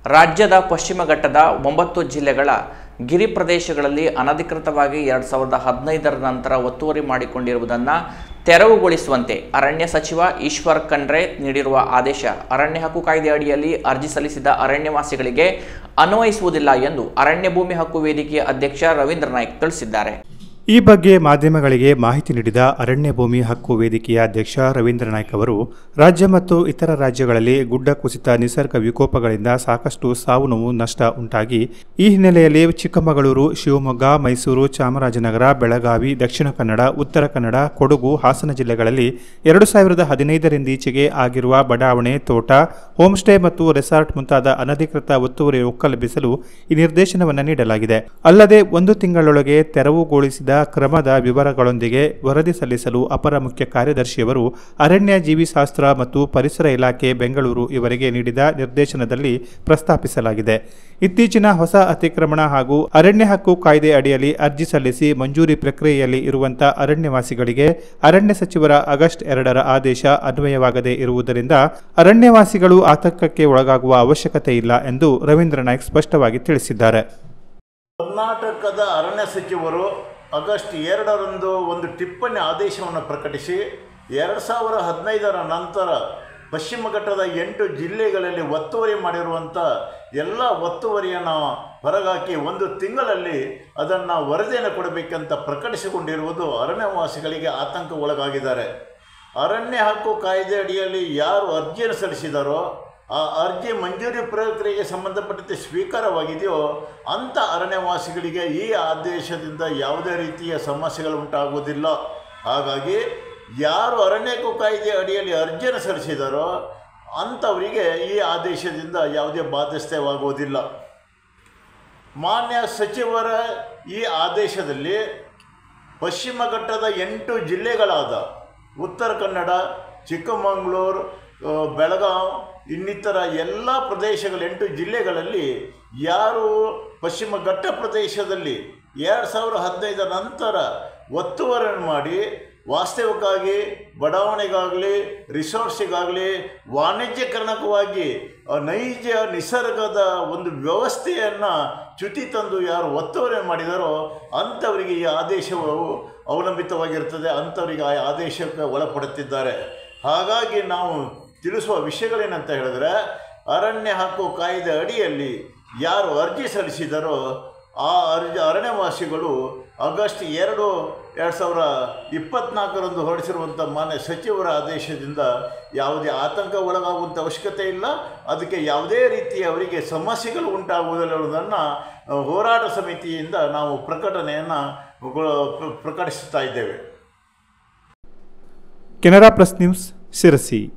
ರಾಜ್ಯದ ಪಶ್ಚಿಮ ಘಟ್ಟದ 9 ಜಿಲ್ಲೆಗಳ ಗಿರಿ ಪ್ರದೇಶಗಳಲ್ಲಿ ಅನಧಿಕೃತವಾಗಿ 2015ರ ನಂತರ ಒತ್ತುವರಿ ಮಾಡಿಕೊಂಡಿರುವುದನ್ನು ತೆರವುಗೊಳಿಸುವಂತೆ ಅರಣ್ಯ ಸಚಿವ ಈಶ್ವರ್ ಖಂಡ್ರೆ ನೀಡಿರುವ ಆದೇಶ ಅರಣ್ಯ ಹಕ್ಕು ಕಾಯ್ದೆ ಅಡಿಯಲ್ಲಿ ಅರ್ಜಿ ಸಲ್ಲಿಸಿದ ಅರಣ್ಯವಾಸಿಗಳಿಗೆ ಅನ್ವಯಿಸುವುದಿಲ್ಲ ಎಂದು ಅರಣ್ಯ ಭೂಮಿ ಹಕ್ಕು ವೇದಿಕೆಯ ಅಧ್ಯಕ್ಷ ರವೀಂದ್ರ ನಾಯ್ಕ್ ತಿಳಿಸಿದ್ದಾರೆ. ಈ ಬಗ್ಗೆ ಮಾಧ್ಯಮಗಳಿಗೆ ಮಾಹಿತಿ ನೀಡಿದ ಅರಣ್ಯ ಭೂಮಿ ಹಕ್ಕು ವೇದಿಕೆಯ ಅಧ್ಯಕ್ಷ ರವೀಂದ್ರ ನಾಯ್ಕ್ ಅವರು ರಾಜ್ಯ ಮತ್ತು ಇತರ ರಾಜ್ಯಗಳಲ್ಲಿ ಗುಡ್ಡ ಕುಸಿತ ನಿಸರ್ಗ ವಿಕೋಪಗಳಿಂದ ಸಾಕಷ್ಟು ಸಾವು ನೋವು ನಷ್ಟ ಉಂಟಾಗಿ ಈ ಹಿನ್ನೆಲೆಯಲ್ಲಿ ಚಿಕ್ಕಮಗಳೂರು, ಶಿವಮೊಗ್ಗ, ಮೈಸೂರು, ಚಾಮರಾಜನಗರ, ಬೆಳಗಾವಿ, ದಕ್ಷಿಣ ಕನ್ನಡ, ಉತ್ತರ ಕನ್ನಡ, ಕೊಡಗು, ಹಾಸನ ಜಿಲ್ಲೆಗಳಲ್ಲಿ 2015ರಿಂದೀಚೆಗೆ ಆಗಿರುವ ಬಡಾವಣೆ, ತೋಟ, ಹೋಮ್ ಸ್ಟೇ ಮತ್ತು ರೆಸಾರ್ಟ್ ಮುಂತಾದ ಅನಧಿಕೃತ ಒತ್ತುವರಿ ಒಕ್ಕಲೆಬ್ಬಿಸಲು ಈ ನಿರ್ದೇಶನವನ್ನು ನೀಡಲಾಗಿದೆ. ಅಲ್ಲದೆ 1 ತಿಂಗಳೊಳಗೆ ತೆರವುಗೊಳಿಸಿದ ಕ್ರಮದ ವಿವರಗಳೊಂದಿಗೆ ವರದಿ ಸಲ್ಲಿಸಲು ಅಪರ ಮುಖ್ಯ ಕಾರ್ಯದರ್ಶಿಯವರು ಅರಣ್ಯ ಜೀವಿಶಾಸ್ತ್ರ ಮತ್ತು ಪರಿಸರ ಇಲಾಖೆ ಬೆಂಗಳೂರು ಇವರಿಗೆ ನೀಡಿದ ನಿರ್ದೇಶನದಲ್ಲಿ ಪ್ರಸ್ತಾಪಿಸಲಾಗಿದೆ. ಇತ್ತೀಚಿನ ಹೊಸ ಅತಿಕ್ರಮಣ ಹಾಗೂ ಅರಣ್ಯ ಹಕ್ಕು ಕಾಯ್ದೆ ಅಡಿಯಲ್ಲಿ ಅರ್ಜಿ ಸಲ್ಲಿಸಿ ಮಂಜೂರಿ ಪ್ರಕ್ರಿಯೆಯಲ್ಲಿ ಇರುವಂತಹ ಅರಣ್ಯವಾಸಿಗಳಿಗೆ ಅರಣ್ಯ ಸಚಿವರ ಆಗಸ್ಟ್ 2ರ ಆದೇಶ ಅನ್ವಯವಾಗದೇ ಇರುವುದರಿಂದ ಅರಣ್ಯವಾಸಿಗಳು ಆತಂಕಕ್ಕೆ ಒಳಗಾಗುವ ಅವಶ್ಯಕತೆ ಇಲ್ಲ ಎಂದು ರವೀಂದ್ರ ನಾಯ್ಕ್ ಸ್ಪಷ್ಟವಾಗಿ ತಿಳಿಸಿದ್ದಾರೆ. ಕರ್ನಾಟಕದ ಅರಣ್ಯ ಸಚಿವರು ಆಗಸ್ಟ್ 2ರಂದು ಒಂದು ಟಿಪ್ಪಣಿ ಆದೇಶವನ್ನು ಪ್ರಕಟಿಸಿ 2015ರ ನಂತರ ಪಶ್ಚಿಮ ಘಟ್ಟದ 8 ಜಿಲ್ಲೆಗಳಲ್ಲಿ ಒತ್ತುವರಿ ಮಾಡಿರುವಂಥ ಎಲ್ಲ ಒತ್ತುವರಿಯನ್ನು ಹೊರಗಾಕಿ 1 ತಿಂಗಳಲ್ಲಿ ಅದನ್ನು ವರದಿಯನ್ನು ಕೊಡಬೇಕಂತ ಪ್ರಕಟಿಸಿಕೊಂಡಿರುವುದು ಅರಣ್ಯವಾಸಿಗಳಿಗೆ ಆತಂಕ ಒಳಗಾಗಿದ್ದಾರೆ. ಅರಣ್ಯ ಹಕ್ಕು ಕಾಯ್ದೆ ಅಡಿಯಲ್ಲಿ ಯಾರು ಅರ್ಜಿಯನ್ನು ಸಲ್ಲಿಸಿದಾರೋ ಆ ಅರ್ಜಿ ಮಂಜೂರಿ ಪ್ರಕ್ರಿಯೆಗೆ ಸಂಬಂಧಪಟ್ಟಂತೆ ಸ್ವೀಕಾರವಾಗಿದೆಯೋ ಅಂಥ ಅರಣ್ಯವಾಸಿಗಳಿಗೆ ಈ ಆದೇಶದಿಂದ ಯಾವುದೇ ರೀತಿಯ ಸಮಸ್ಯೆಗಳು ಉಂಟಾಗುವುದಿಲ್ಲ. ಹಾಗಾಗಿ ಯಾರು ಅರಣ್ಯ ಹಕ್ಕು ಕಾಯ್ದೆ ಅಡಿಯಲ್ಲಿ ಅರ್ಜಿಯನ್ನು ಸಲ್ಲಿಸಿದಾರೋ ಅಂಥವರಿಗೆ ಈ ಆದೇಶದಿಂದ ಯಾವುದೇ ಬಾಧ್ಯತೆಯಾಗುವುದಿಲ್ಲ. ಮಾನ್ಯ ಸಚಿವರ ಈ ಆದೇಶದಲ್ಲಿ ಪಶ್ಚಿಮ ಘಟ್ಟದ 8 ಜಿಲ್ಲೆಗಳಾದ ಉತ್ತರ ಕನ್ನಡ, ಚಿಕ್ಕಮಗಳೂರು, ಬೆಳಗಾವಿ ಇನ್ನಿತರ ಎಲ್ಲ ಪ್ರದೇಶಗಳ 8 ಜಿಲ್ಲೆಗಳಲ್ಲಿ ಯಾರು ಪಶ್ಚಿಮ ಘಟ್ಟ ಪ್ರದೇಶದಲ್ಲಿ 2015 ನಂತರ ಒತ್ತುವರಿಯನ್ನು ಮಾಡಿ ವಾಸ್ತವಕ್ಕಾಗಿ ಬಡಾವಣೆಗಾಗಲಿ ರಿಸಾರ್ಟ್ಸಿಗಾಗಲಿ ವಾಣಿಜ್ಯೀಕರಣವಾಗಿ ನೈಜ ನಿಸರ್ಗದ ಒಂದು ವ್ಯವಸ್ಥೆಯನ್ನು ಚ್ಯುತಿ ತಂದು ಯಾರು ಒತ್ತುವರಿ ಮಾಡಿದಾರೋ ಅಂಥವರಿಗೆ ಈ ಆದೇಶವು ಅವಲಂಬಿತವಾಗಿರ್ತದೆ. ಅಂಥವರಿಗೆ ಆ ಆದೇಶಕ್ಕೆ ಒಳಪಡುತ್ತಿದ್ದಾರೆ. ಹಾಗಾಗಿ ನಾವು ತಿಳಿಸುವ ವಿಷಯಗಳೇನಂತ ಹೇಳಿದ್ರೆ, ಅರಣ್ಯ ಹಕ್ಕು ಕಾಯ್ದೆ ಅಡಿಯಲ್ಲಿ ಯಾರು ಅರ್ಜಿ ಸಲ್ಲಿಸಿದಾರೋ ಆ ಅರಣ್ಯವಾಸಿಗಳು ಆಗಸ್ಟ್ 2, 2024ರಂದು ಹೊರಡಿಸಿರುವಂಥ ಮಾನ್ಯ ಸಚಿವರ ಆದೇಶದಿಂದ ಯಾವುದೇ ಆತಂಕ ಒಳಗಾಗುವಂಥ ಅವಶ್ಯಕತೆ ಇಲ್ಲ. ಅದಕ್ಕೆ ಯಾವುದೇ ರೀತಿಯ ಅವರಿಗೆ ಸಮಸ್ಯೆಗಳು ಉಂಟಾಗುವುದಿಲ್ಲ ಅನ್ನೋದನ್ನು ಹೋರಾಟ ಸಮಿತಿಯಿಂದ ನಾವು ಪ್ರಕಟಣೆಯನ್ನು ಪ್ರಕಟಿಸುತ್ತಾ ಇದ್ದೇವೆ. Canara plus news, Sirsi.